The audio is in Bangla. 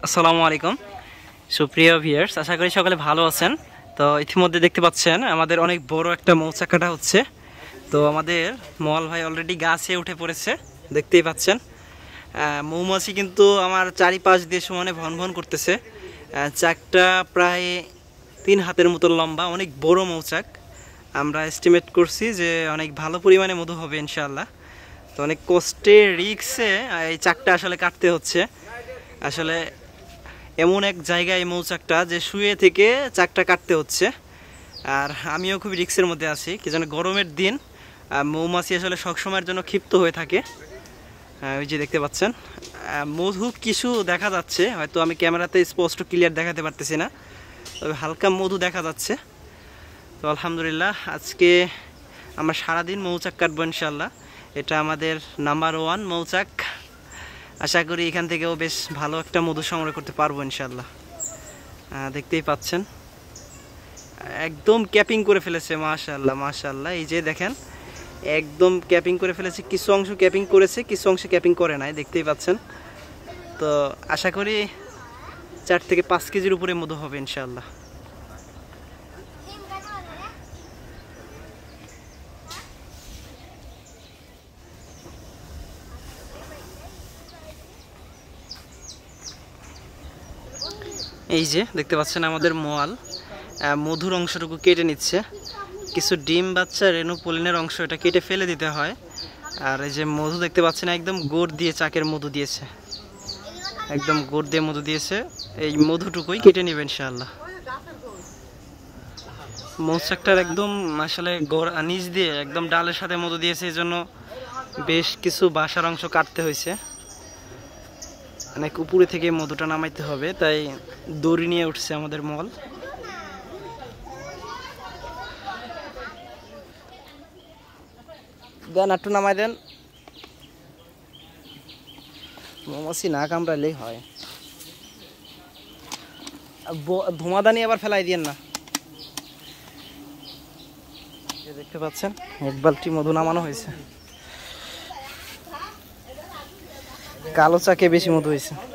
আসসালামু আলাইকুম সুপ্রিয় ভিউয়ার্স, আশা করি সকলে ভালো আছেন। তো ইতিমধ্যে দেখতে পাচ্ছেন আমাদের অনেক বড় একটা মৌচাকাটা হচ্ছে। তো আমাদের মল ভাই অলরেডি গাছে উঠে পড়েছে, দেখতেই পাচ্ছেন। মৌমাছি কিন্তু আমার চারিপাশ দিয়ে সমানে ভন ভন করতেছে। চাকটা প্রায় 3 হাতের মতো লম্বা, অনেক বড় মৌচাক। আমরা এস্টিমেট করছি যে অনেক ভালো পরিমাণে মধু হবে ইনশাআল্লাহ। তো অনেক কষ্টে রিক্সে এই চাকটা আসলে কাটতে হচ্ছে। আসলে এমন এক জায়গায় মৌচাকটা যে শুয়ে থেকে চাকটা কাটতে হচ্ছে, আর আমিও খুব রিক্সের মধ্যে আছি। কি যেন গরমের দিন, মৌমাছি আসলে সবসময়ের জন্য ক্ষিপ্ত হয়ে থাকে। ওই যে দেখতে পাচ্ছেন মধু কিছু দেখা যাচ্ছে, হয়তো আমি ক্যামেরাতে স্পষ্ট ক্লিয়ার দেখাতে পারতেছি না, তবে হালকা মধু দেখা যাচ্ছে। তো আলহামদুলিল্লাহ, আজকে আমরা সারাদিন মৌচাক কাটবো ইনশাল্লাহ। এটা আমাদের নাম্বার 1 মৌচাক। আশা করি এখান থেকেও বেশ ভালো একটা মধু সংগ্রহ করতে পারবো ইনশাল্লাহ। দেখতেই পাচ্ছেন একদম ক্যাপিং করে ফেলেছে, মাশাআল্লাহ মাশাআল্লাহ। এই যে দেখেন একদম ক্যাপিং করে ফেলেছে, কিছু অংশ ক্যাপিং করেছে, কিছু অংশ ক্যাপিং করে নাই, দেখতেই পাচ্ছেন। তো আশা করি 4 থেকে 5 কেজির উপরে মধু হবে ইনশাল্লাহ। এই যে দেখতে পাচ্ছেন আমাদের মোয়াল মধুর অংশটুকু কেটে নিচ্ছে। কিছু ডিম বাচ্চা রেণুপলিনের অংশ এটা কেটে ফেলে দিতে হয়। আর এই যে মধু দেখতে পাচ্ছেন একদম গোড় দিয়ে চাকের মধু দিয়েছে, একদম গোড় দিয়ে মধু দিয়েছে। এই মধুটুকুই কেটে নেবেন ইনশাআল্লাহ। মৌচাকটার একদম আসলে নিচ দিয়ে একদম ডালের সাথে মধু দিয়েছে, এই জন্য বেশ কিছু বাসার অংশ কাটতে হয়েছে। অনেক উপরে থেকে মধুটা নামাইতে হবে, তাই দড়ি নিয়ে উঠছে আমাদের মল। দেন একটু নামাই দেন, মৌমাছি না কামড়ালেই হয়। ধোঁয়াদানি আবার ফেলাই দিয়েন না। দেখতে পাচ্ছেন 1 বালতি মধু নামানো হয়েছে। কালো চাকে বেশি মধু হয়েছে।